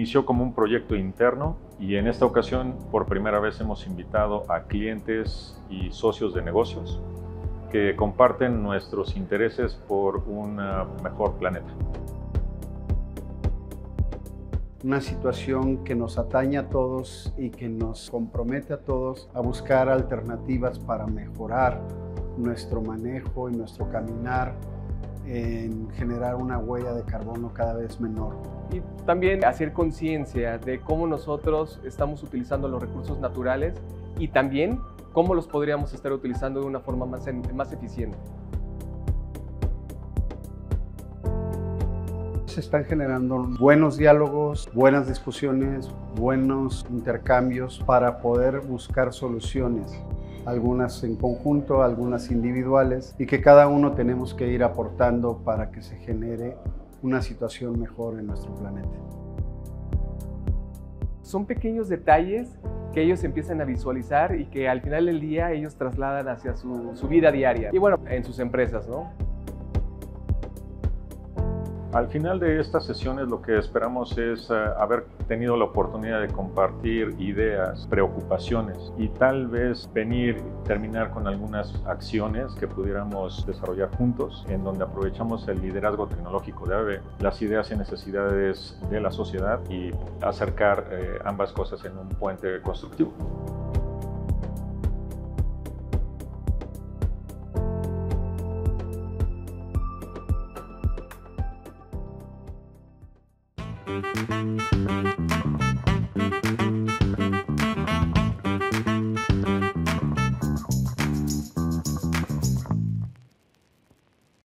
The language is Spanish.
inició como un proyecto interno y en esta ocasión por primera vez hemos invitado a clientes y socios de negocios que comparten nuestros intereses por un mejor planeta. Una situación que nos atañe a todos y que nos compromete a todos a buscar alternativas para mejorar nuestro manejo y nuestro caminar en generar una huella de carbono cada vez menor. Y también hacer conciencia de cómo nosotros estamos utilizando los recursos naturales y también cómo los podríamos estar utilizando de una forma más eficiente. Se están generando buenos diálogos, buenas discusiones, buenos intercambios para poder buscar soluciones, algunas en conjunto, algunas individuales, y que cada uno tenemos que ir aportando para que se genere una situación mejor en nuestro planeta. Son pequeños detalles que ellos empiezan a visualizar y que al final del día ellos trasladan hacia su vida diaria y bueno, en sus empresas, ¿no? Al final de estas sesiones lo que esperamos es haber tenido la oportunidad de compartir ideas, preocupaciones y tal vez terminar con algunas acciones que pudiéramos desarrollar juntos, en donde aprovechamos el liderazgo tecnológico de ABB, las ideas y necesidades de la sociedad y acercar ambas cosas en un puente constructivo. Thank you.